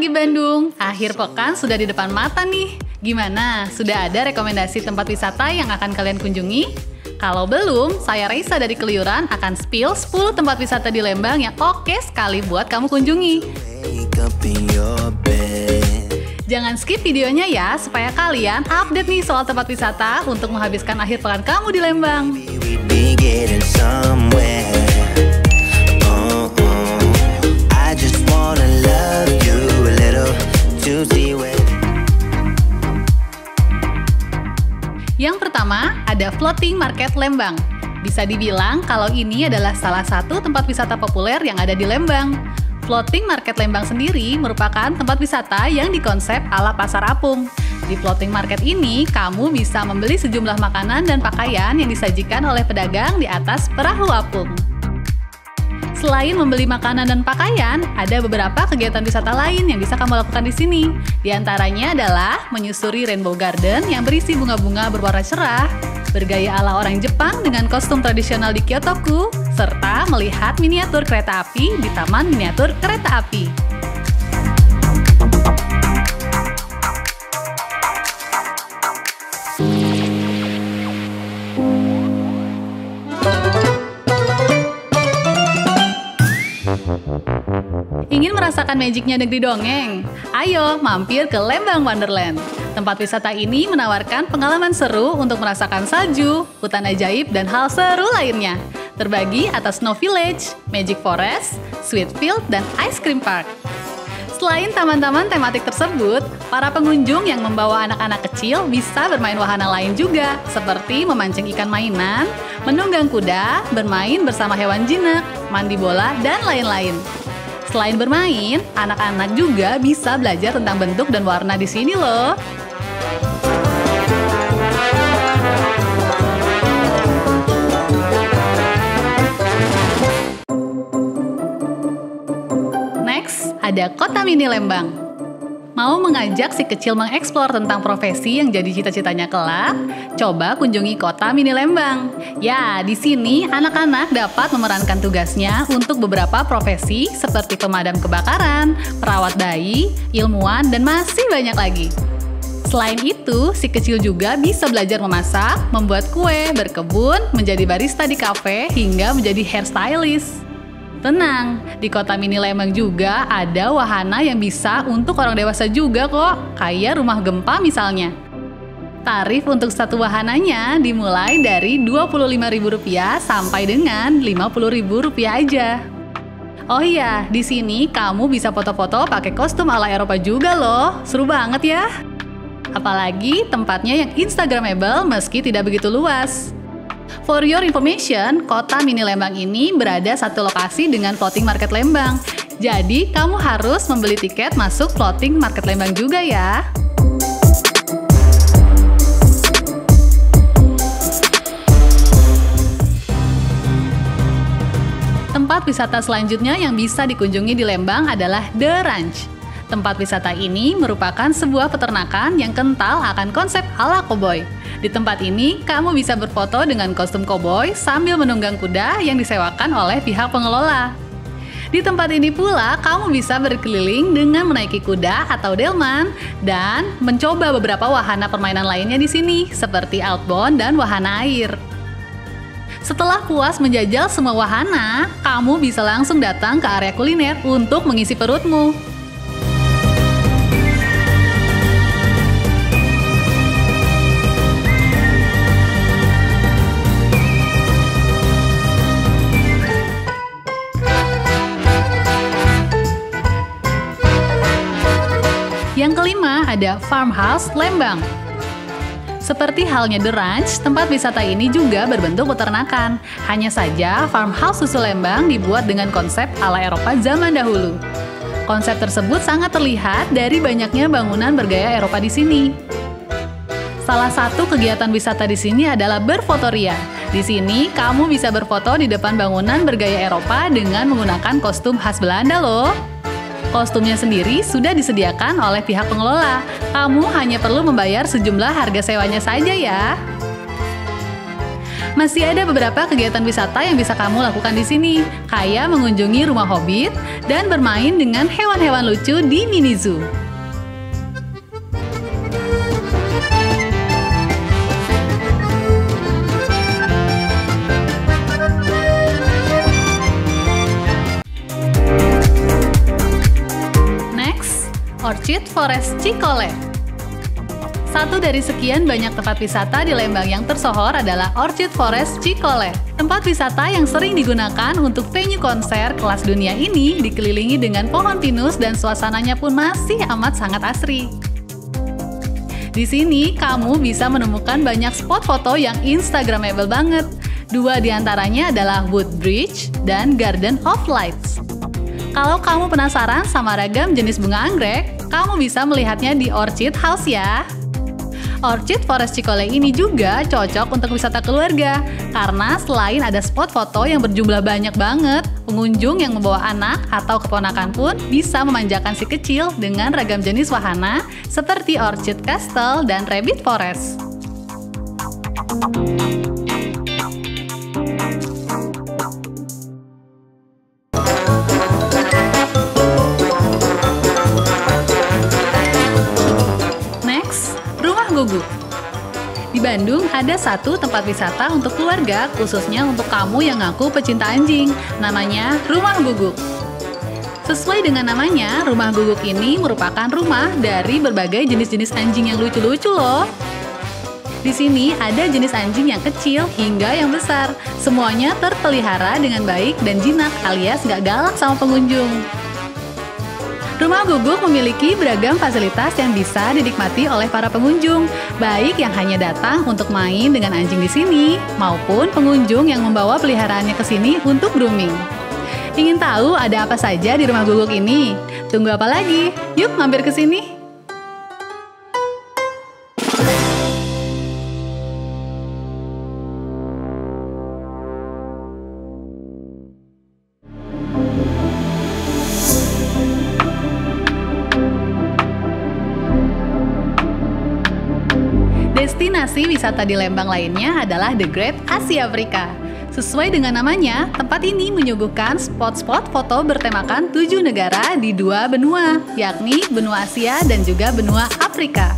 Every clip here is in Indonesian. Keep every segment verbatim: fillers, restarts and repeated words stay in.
pagi Bandung, akhir pekan sudah di depan mata nih. Gimana? Sudah ada rekomendasi tempat wisata yang akan kalian kunjungi? Kalau belum, saya Raisa dari Keliuran akan spill sepuluh tempat wisata di Lembang yang oke sekali buat kamu kunjungi. Jangan skip videonya ya, supaya kalian update nih soal tempat wisata untuk menghabiskan akhir pekan kamu di Lembang. Yang pertama, ada Floating Market Lembang. Bisa dibilang kalau ini adalah salah satu tempat wisata populer yang ada di Lembang. Floating Market Lembang sendiri merupakan tempat wisata yang dikonsep ala pasar apung. Di Floating Market ini, kamu bisa membeli sejumlah makanan dan pakaian yang disajikan oleh pedagang di atas perahu apung. Selain membeli makanan dan pakaian, ada beberapa kegiatan wisata lain yang bisa kamu lakukan di sini. Di antaranya adalah menyusuri Rainbow Garden yang berisi bunga-bunga berwarna cerah, bergaya ala orang Jepang dengan kostum tradisional di Kyotoku, serta melihat miniatur kereta api di Taman Miniatur Kereta Api. Ingin merasakan magicnya negeri dongeng? Ayo mampir ke Lembang Wonderland. Tempat wisata ini menawarkan pengalaman seru untuk merasakan salju, hutan ajaib, dan hal seru lainnya. Terbagi atas Snow Village, Magic Forest, Sweet Field, dan Ice Cream Park. Selain taman-taman tematik tersebut, para pengunjung yang membawa anak-anak kecil bisa bermain wahana lain juga, seperti memancing ikan mainan, menunggang kuda, bermain bersama hewan jinak, mandi bola, dan lain-lain. Selain bermain, anak-anak juga bisa belajar tentang bentuk dan warna di sini loh. Next, ada Kota Mini Lembang. Mau mengajak si kecil mengeksplor tentang profesi yang jadi cita-citanya kelak? Coba kunjungi Kota Mini Lembang. Ya, di sini anak-anak dapat memerankan tugasnya untuk beberapa profesi seperti pemadam kebakaran, perawat bayi, ilmuwan, dan masih banyak lagi. Selain itu, si kecil juga bisa belajar memasak, membuat kue, berkebun, menjadi barista di kafe, hingga menjadi hairstylist. Tenang, di Kota Mini Lembang juga ada wahana yang bisa untuk orang dewasa juga kok, kayak rumah gempa misalnya. Tarif untuk satu wahananya dimulai dari dua puluh lima ribu rupiah sampai dengan lima puluh ribu rupiah aja. Oh iya, di sini kamu bisa foto-foto pakai kostum ala Eropa juga loh, seru banget ya. Apalagi tempatnya yang instagramable meski tidak begitu luas. For your information, Kota Mini Lembang ini berada satu lokasi dengan Floating Market Lembang. Jadi, kamu harus membeli tiket masuk Floating Market Lembang juga ya. Tempat wisata selanjutnya yang bisa dikunjungi di Lembang adalah The Ranch. Tempat wisata ini merupakan sebuah peternakan yang kental akan konsep ala koboi. Di tempat ini, kamu bisa berfoto dengan kostum koboi sambil menunggang kuda yang disewakan oleh pihak pengelola. Di tempat ini pula, kamu bisa berkeliling dengan menaiki kuda atau delman dan mencoba beberapa wahana permainan lainnya di sini, seperti outbound dan wahana air. Setelah puas menjajal semua wahana, kamu bisa langsung datang ke area kuliner untuk mengisi perutmu. Yang kelima ada Farmhouse Lembang. Seperti halnya The Ranch, tempat wisata ini juga berbentuk peternakan. Hanya saja, Farmhouse Susu Lembang dibuat dengan konsep ala Eropa zaman dahulu. Konsep tersebut sangat terlihat dari banyaknya bangunan bergaya Eropa di sini. Salah satu kegiatan wisata di sini adalah berfotoria. Di sini, kamu bisa berfoto di depan bangunan bergaya Eropa dengan menggunakan kostum khas Belanda loh. Kostumnya sendiri sudah disediakan oleh pihak pengelola. Kamu hanya perlu membayar sejumlah harga sewanya saja ya. Masih ada beberapa kegiatan wisata yang bisa kamu lakukan di sini, kayak mengunjungi rumah hobbit dan bermain dengan hewan-hewan lucu di mini zoo. Next, Orchid Forest Cikole. Satu dari sekian banyak tempat wisata di Lembang yang tersohor adalah Orchid Forest Cikole. Tempat wisata yang sering digunakan untuk venue konser kelas dunia ini dikelilingi dengan pohon pinus dan suasananya pun masih amat sangat asri. Di sini, kamu bisa menemukan banyak spot foto yang instagramable banget. Dua di antaranya adalah Woodbridge dan Garden of Lights. Kalau kamu penasaran sama ragam jenis bunga anggrek, kamu bisa melihatnya di Orchid House ya. Orchid Forest Cikole ini juga cocok untuk wisata keluarga, karena selain ada spot foto yang berjumlah banyak banget, pengunjung yang membawa anak atau keponakan pun bisa memanjakan si kecil dengan ragam jenis wahana seperti Orchid Castle dan Rabbit Forest. Guguk. Di Bandung ada satu tempat wisata untuk keluarga khususnya untuk kamu yang ngaku pecinta anjing, namanya Rumah Guguk. Sesuai dengan namanya, Rumah Guguk ini merupakan rumah dari berbagai jenis-jenis anjing yang lucu-lucu loh. Di sini ada jenis anjing yang kecil hingga yang besar, semuanya terpelihara dengan baik dan jinak alias nggak galak sama pengunjung. Rumah Guguk memiliki beragam fasilitas yang bisa dinikmati oleh para pengunjung, baik yang hanya datang untuk main dengan anjing di sini, maupun pengunjung yang membawa peliharaannya ke sini untuk grooming. Ingin tahu ada apa saja di Rumah Guguk ini? Tunggu apa lagi? Yuk mampir ke sini! Destinasi wisata di Lembang lainnya adalah The Great Asia Afrika. Sesuai dengan namanya, tempat ini menyuguhkan spot-spot foto bertemakan tujuh negara di dua benua, yakni benua Asia dan juga benua Afrika.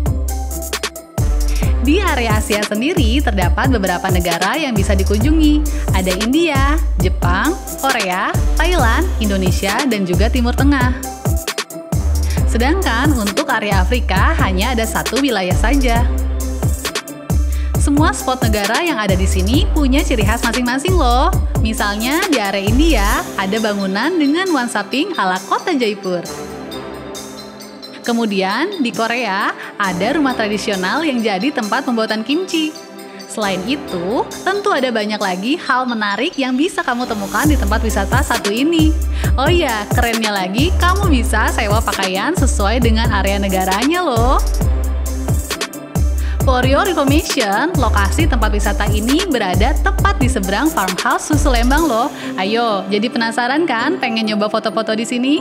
Di area Asia sendiri terdapat beberapa negara yang bisa dikunjungi. Ada India, Jepang, Korea, Thailand, Indonesia, dan juga Timur Tengah. Sedangkan untuk area Afrika hanya ada satu wilayah saja. Semua spot negara yang ada di sini punya ciri khas masing-masing loh. Misalnya di area India ada bangunan dengan nuansa pink ala kota Jaipur. Kemudian di Korea ada rumah tradisional yang jadi tempat pembuatan kimchi. Selain itu, tentu ada banyak lagi hal menarik yang bisa kamu temukan di tempat wisata satu ini. Oh iya, kerennya lagi, kamu bisa sewa pakaian sesuai dengan area negaranya loh. For your information, lokasi tempat wisata ini berada tepat di seberang Farmhouse Susu Lembang loh. Ayo, jadi penasaran kan pengen nyoba foto-foto di sini?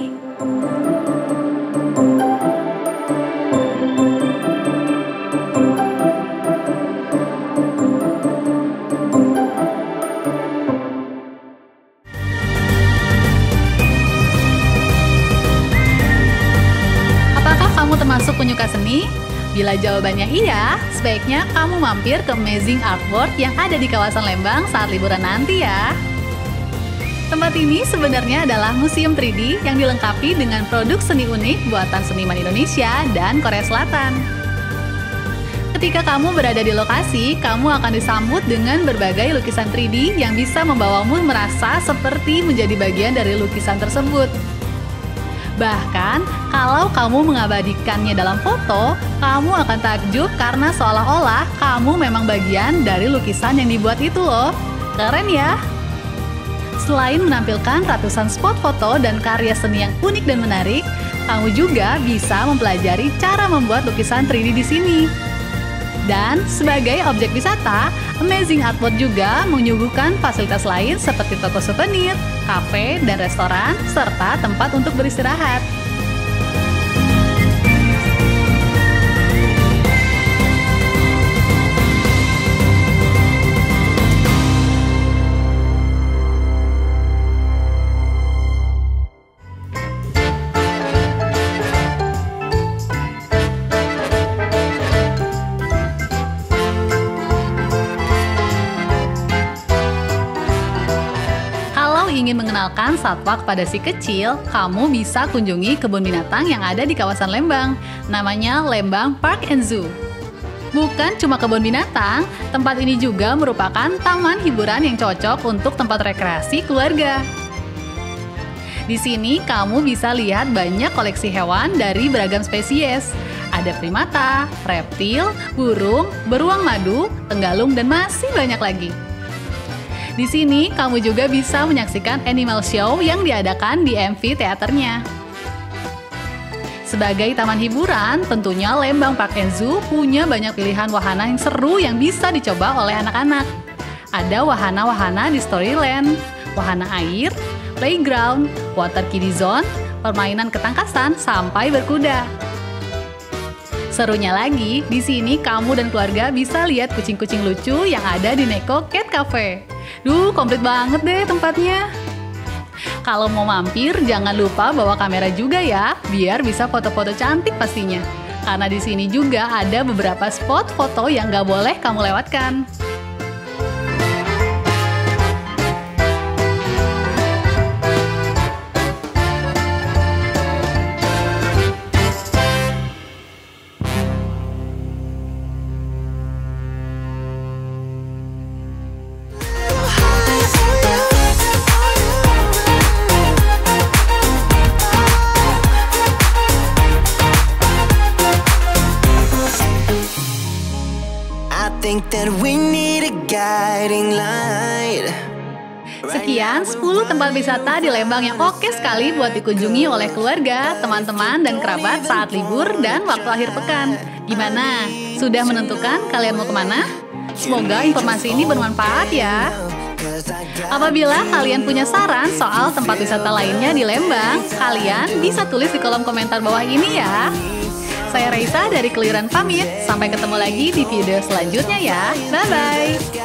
Apakah kamu termasuk penyuka seni? Bila jawabannya iya, sebaiknya kamu mampir ke Amazing Art World yang ada di kawasan Lembang saat liburan nanti ya. Tempat ini sebenarnya adalah museum tiga D yang dilengkapi dengan produk seni unik buatan seniman Indonesia dan Korea Selatan. Ketika kamu berada di lokasi, kamu akan disambut dengan berbagai lukisan tiga D yang bisa membawamu merasa seperti menjadi bagian dari lukisan tersebut. Bahkan, kalau kamu mengabadikannya dalam foto, kamu akan takjub karena seolah-olah kamu memang bagian dari lukisan yang dibuat itu loh. Keren ya? Selain menampilkan ratusan spot foto dan karya seni yang unik dan menarik, kamu juga bisa mempelajari cara membuat lukisan tiga D di sini. Dan sebagai objek wisata, Amazing Art World juga menyuguhkan fasilitas lain seperti toko souvenir, kafe, dan restoran, serta tempat untuk beristirahat. ingin mengenalkan satwa kepada si kecil, kamu bisa kunjungi kebun binatang yang ada di kawasan Lembang. Namanya Lembang Park and Zoo. Bukan cuma kebun binatang, tempat ini juga merupakan taman hiburan yang cocok untuk tempat rekreasi keluarga. Di sini kamu bisa lihat banyak koleksi hewan dari beragam spesies. Ada primata, reptil, burung, beruang madu, tenggalung, dan masih banyak lagi. Di sini kamu juga bisa menyaksikan animal show yang diadakan di amphitheaternya. Sebagai taman hiburan, tentunya Lembang Park and Zoo punya banyak pilihan wahana yang seru yang bisa dicoba oleh anak-anak. Ada wahana-wahana di Storyland, wahana air, playground, water kiddie zone, permainan ketangkasan, sampai berkuda. Serunya lagi, di sini kamu dan keluarga bisa lihat kucing-kucing lucu yang ada di Neko Cat Cafe. Duh, komplit banget deh tempatnya. Kalau mau mampir, jangan lupa bawa kamera juga ya, biar bisa foto-foto cantik pastinya. Karena di sini juga ada beberapa spot foto yang gak boleh kamu lewatkan. Sekian sepuluh tempat wisata di Lembang yang oke sekali buat dikunjungi oleh keluarga, teman-teman, dan kerabat saat libur dan waktu akhir pekan. Gimana? Sudah menentukan kalian mau kemana? Semoga informasi ini bermanfaat ya. Apabila kalian punya saran soal tempat wisata lainnya di Lembang, kalian bisa tulis di kolom komentar bawah ini ya. Saya Raisa dari Keliran pamit. Sampai ketemu lagi di video selanjutnya ya. Bye-bye.